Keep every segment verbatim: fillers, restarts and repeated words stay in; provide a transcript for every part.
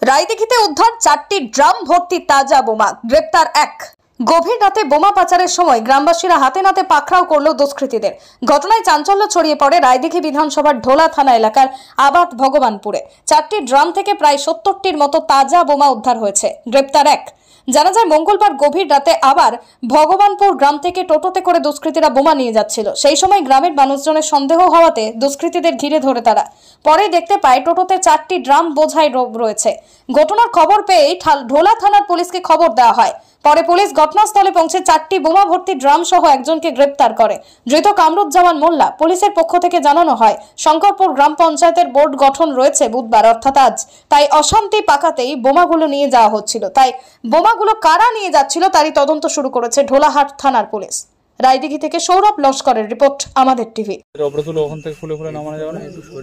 রায়দিঘিতে উদ্ধার চারটি ড্রাম ভর্তি তাজা বোমা, গ্রেপ্তার এক। গভীর রাতে বোমা পাচারের সময় গ্রামবাসীরা হাতে নাতে পাকড়াও করল দুষ্কৃতীদের। ঘটনায় চাঞ্চল্য ছড়িয়ে পড়ে রায়দিঘি বিধানসভার ঢোলা থানা এলাকার আবাদ ভগবানপুরে। চারটি ড্রাম থেকে প্রায় সত্তরটির মতো তাজা বোমা উদ্ধার হয়েছে, গ্রেপ্তার এক। জানা যায় মঙ্গলবার গভীর রাতে আবার ভগবানপুর গ্রাম থেকে টোটোতে করে দুষ্কৃতীরা বোমা নিয়ে যাচ্ছিল। সেই সময় গ্রামের মানুষজনের সন্দেহ হওয়াতে দুষ্কৃতীদের ঘিরে ধরে তারা। পরে দেখতে পায় টোটোতে চারটি ড্রাম বোঝাই রয়েছে। ঘটনার খবর পেয়েই ঢোলা থানার পুলিশকে খবর দেওয়া হয়। পরে পুলিশ ঘটনাস্থলে পৌঁছে চারটি বোমা ভর্তি ড্রাম সহ একজনকে গ্রেপ্তার করে। ধৃত কামরুজ্জামান মোল্লা। পুলিশের পক্ষ থেকে জানানো হয়, শঙ্করপুর গ্রাম পঞ্চায়েতের বোর্ড গঠন রয়েছে বুধবার অর্থাৎ আজ। তাই অশান্তি পাকাতেই বোমাগুলো নিয়ে যাওয়া হচ্ছিল। তাই বোমাগুলো কারা নিয়ে যাচ্ছিল তারই তদন্ত শুরু করেছে ঢোলাহাট থানার পুলিশ। রায়দিঘি থেকে সৌরভ লস্করের রিপোর্ট, আমাদের টিভি। ওখান থেকে খুলে খুলে নামানো যাবে না?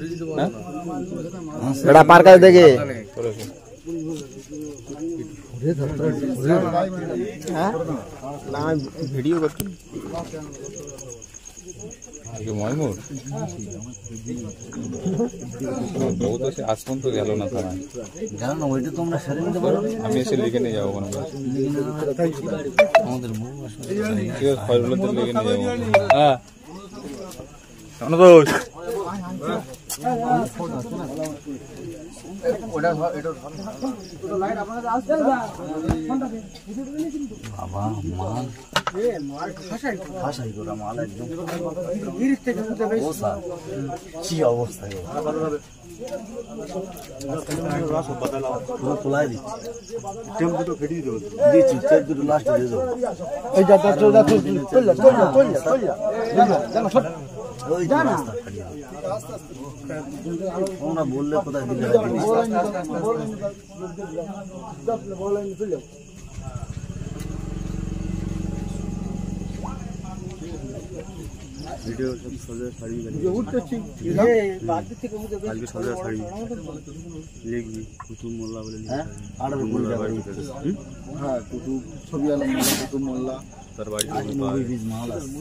এটা পার কাছে দেখে ভিডিও করছি ময়মুর বহুত আছে, আজ পর্যন্ত গেল না থানায়। জানো না ওইটা তোমরা সেরে নিতে পারো। আমি এসে লিখে নিয়ে যাবো, আমাদের লিখে নিয়ে যাবো। হ্যাঁ বাবা মাল খাসাই করা মাল একদম কি অবস্থা তোলাই দিচ্ছি, টেম্পো তো ফেটিয়ে দেবো দিচ্ছি, চার দুটো লাস্টে দিয়ে দেবো। তোমরা বললে কোথায় দিলে ভিডিও সব সোজা শাড়ি আজকে সোজা শাড়ি লিখবি কুতুব মোল্লা বলে। হ্যাঁ কুতুব ছবি আলম মোল্লা, কুতুব মোল্লা তার বাড়ি মাল আছে।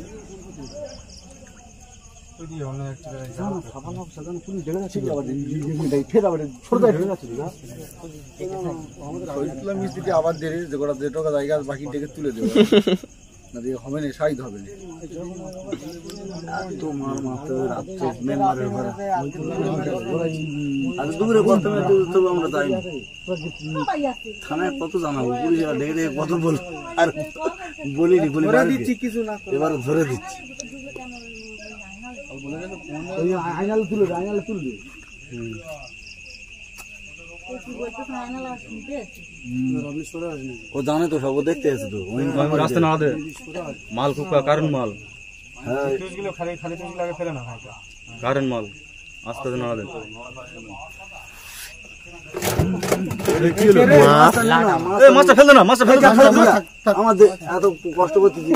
আবার দেড় জায়গা বাকি ডেকে তুলে দেবো না, দিয়ে হবে না, সাইড হবে না। আমরা যাই থানায় কত জানাবো, পুলিশ ডেকে ডেকে কত বল আর বলিনি বলি দিচ্ছি কিছু না, এবার ধরে দিচ্ছি। আয়নাল তুলে আয়নাল তুলবে ও জানে তো সব, ও দেখতে আছে তো রাস্তা না মাল খুব কারণ মাল। হ্যাঁ কারণ মাল আস্তে না মাছটা ফেলতো না, মাছটা ফেলতো আমাদের এত কষ্ট করতেছি।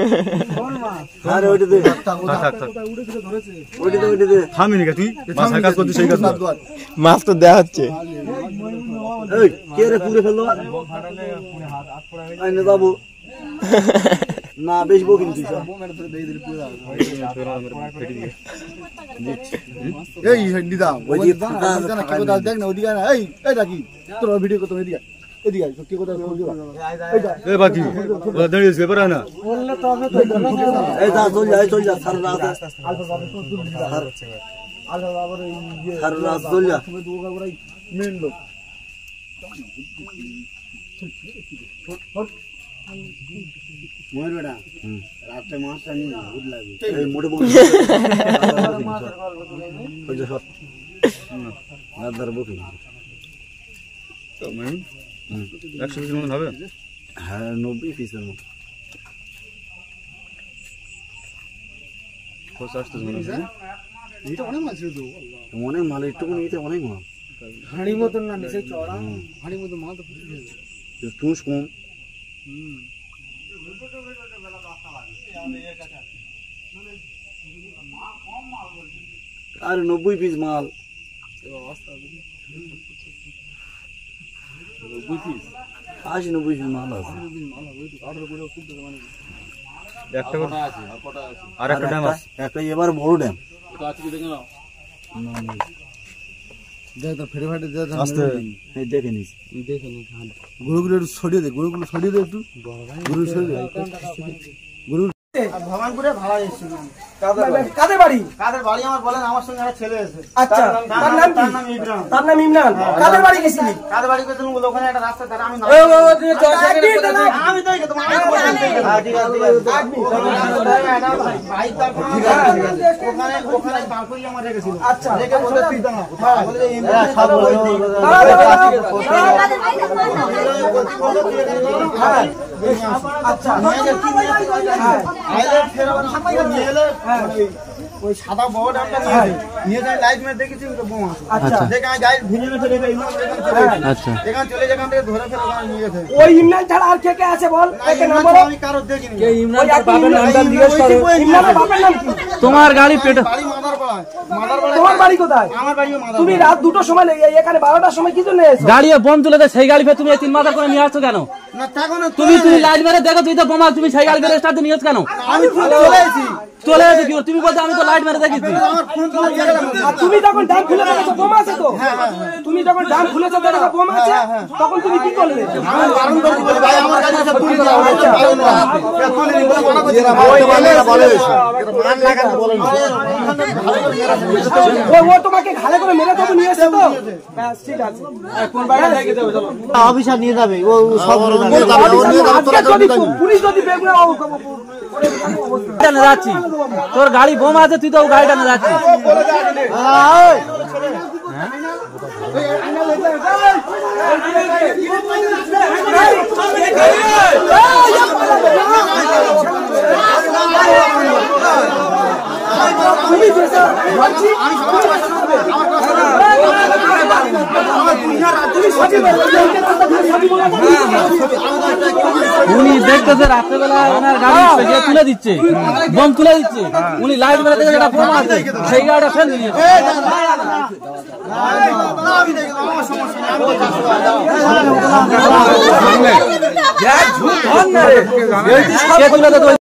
মাছ তো দেওয়া হচ্ছে কে রে পুরে ফেললো যাবো না, বেশবো কিন্তু দেখ না ওদিকে না, এই এটা কি তোর ভিডিও করতে এদিকে এদিকে সত্যি কথা বাকি দাঁড়িয়েছে পারে না। চল যা চল যা সারা রাত সারা রাত চল যা মেন লোক ময়ূর বেটা রাত্রে মাছটা নিয়ে ভূত লাগবে মোটে বকি একশো পিসের মতন হবে। হ্যাঁ নব্বই পিসের মতো অনেক মাল, একটুকু নিতে অনেক মাল। হাঁড়ি মতন না নিচে চড়া হাঁড়ি মতন মাল তো তুষ কম। আর নব্বই পিস মাল, আশি নব্বই পিস মাল আছে। একটা এবার বড় ড্যাম ফেটে ফাটে দেখে নিস গরুগুলো একটু ছড়িয়ে দে গরুগুলো ছড়িয়ে দে একটু গরু ছড়িয়ে দে গরু ভবানপুরে ভাড়া এসেছিলাম কাদের বাড়ি কাদের বাড়ি আমার বলেন আমার সঙ্গে একটা ছেলে এসে আচ্ছা তার নাম কি তার নাম ইমরান তার নাম ইমরান কাদের বাড়ি গেছিলি কাদের বাড়ি গেছিলাম ওখানে একটা রাস্তা ধারে আমি ও ও তুমি চল সেখানে আমি তাই তোমার আমি বললাম হ্যাঁ ঠিক আছে ভাই তার ওখানে ওখানে বাকুই আমার রেখেছিল আচ্ছা রেখে বলে তুই দাও বলে ইমরান সব আচ্ছা আইলে ফের নিয়ে এলে ওই সাদা বড় ডামটা নিয়ে নিয়ে যাই লাইট মেরে দেখেছি তো বোমা আচ্ছা দেখে আমি গাড়ি ভিড়ে মেরে রেখে ইমরান এখানে আচ্ছা এখানে চলে যেখান থেকে ধরে ফেলে ওখানে নিয়ে গেছে ওই ইমরান ছাড়া আর কে কে আছে বল একে নাম বলো আমি কারো দেখিনি কে ইমরান তার বাবার নামটা জিজ্ঞেস করো ইমরানের বাবার নাম কি তোমার গাড়ি পেটে বাড়ি মাদারপাড়া মাদারপাড়া তোমার বাড়ি কোথায় আমার বাড়ি মাদারপাড়া তুমি রাত দুটোর সময় এখানে বারোটার সময় কি জন্য এসেছো গাড়ি বম তুলে দেয় সেই গাড়ি ফের তুমি তিন মাথার করে নিয়ে আসছো কেন না থাকো না তুমি তুমি লাইট মেরে দেখো তুই তো বোমা তুমি সেই গাড়ি ফের স্টার্ট নিয়ে কেন আমি চলে এসেছি চলে এসে কি তুমি বলছো আমি তো লাইট মেরে দেখেছি আমার ফোন তুলে দিয়ে গেলাম আর তুমি যখন ডাম খুলে দেখেছো বোমা আছে তো তুমি যখন ডাম খুলেছো দেখেছো বোমা আছে তখন তুমি কি করলে আমি বারণ করছি বলে ভাই আমার গাড়ি সব তুলে দাও বারণ না তুলে নি বলে মানা করছি না ভাই বলে বলে মান লাগাতে বলে ও ও তোমাকে ঘালে করে মেরে তো নিয়ে এসেছে তো ব্যাস ঠিক আছে কোন বাড়ি থেকে যাবে চলো অফিসার নিয়ে যাবে ও সব নিয়ে যাবে ও নিয়ে যাবে তোরা যদি পুলিশ যদি বেগুনা টানে যাচ্ছি তোর গাড়ি বোমা আছে তুই তো গাড়ি টানে যাচ্ছিস উনি দেখতেছে রাত্রেবেলা ওনার গাড়ি তুলে দিচ্ছে বোম তুলে দিচ্ছে উনি লাইট মেরে দেখে যেটা বোম আছে সেই গাড়িটা ফেলে দিয়েছে কে তুলে